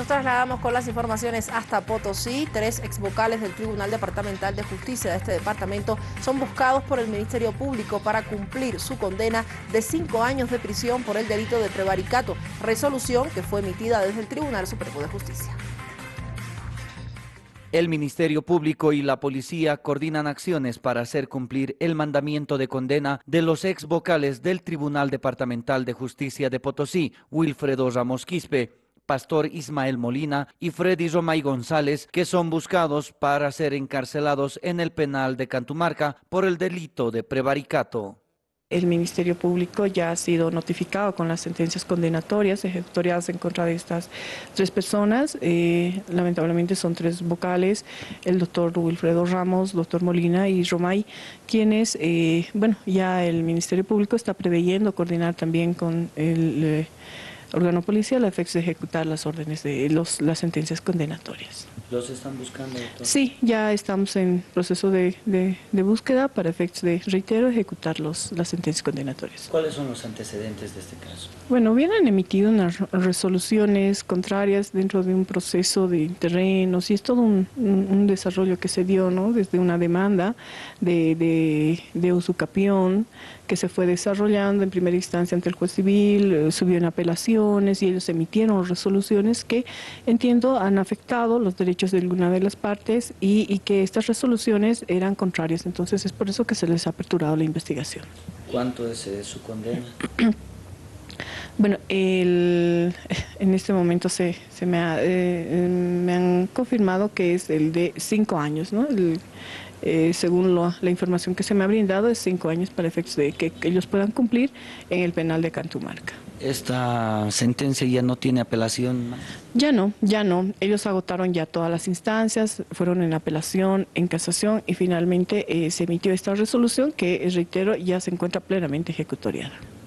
Nos trasladamos con las informaciones hasta Potosí. 3 exvocales del Tribunal Departamental de Justicia de este departamento son buscados por el Ministerio Público para cumplir su condena de 5 años de prisión por el delito de prevaricato, resolución que fue emitida desde el Tribunal Supremo de Justicia. El Ministerio Público y la Policía coordinan acciones para hacer cumplir el mandamiento de condena de los ex vocales del Tribunal Departamental de Justicia de Potosí, Wilfredo Ramos Quispe, Pastor Ismael Molina y Freddy Romay González, que son buscados para ser encarcelados en el penal de Cantumarca por el delito de prevaricato. El Ministerio Público ya ha sido notificado con las sentencias condenatorias ejecutoriadas en contra de estas 3 personas. Lamentablemente son 3 vocales, el doctor Wilfredo Ramos, doctor Molina y Romay, quienes, ya el Ministerio Público está preveyendo coordinar también con el órgano policial a efectos de ejecutar las órdenes de las sentencias condenatorias. ¿Los están buscando, doctor? Sí, ya estamos en proceso de búsqueda para efectos de, reitero, ejecutar las sentencias condenatorias. ¿Cuáles son los antecedentes de este caso? Bueno, vienen emitido unas resoluciones contrarias dentro de un proceso de terrenos y es todo un desarrollo que se dio, ¿no? Desde una demanda de usucapión que se fue desarrollando en primera instancia ante el juez civil, subió en apelaciones y ellos emitieron resoluciones que entiendo han afectado los derechos de alguna de las partes y que estas resoluciones eran contrarias. Entonces es por eso que se les ha aperturado la investigación. ¿Cuánto es su condena? Bueno, en este momento me han confirmado que es el de 5 años, ¿no? Según la información que se me ha brindado, es 5 años para efectos de que ellos puedan cumplir en el penal de Cantumarca. ¿Esta sentencia ya no tiene apelación más? Ya no. Ellos agotaron ya todas las instancias, fueron en apelación, en casación y finalmente se emitió esta resolución que, reitero, ya se encuentra plenamente ejecutoriada.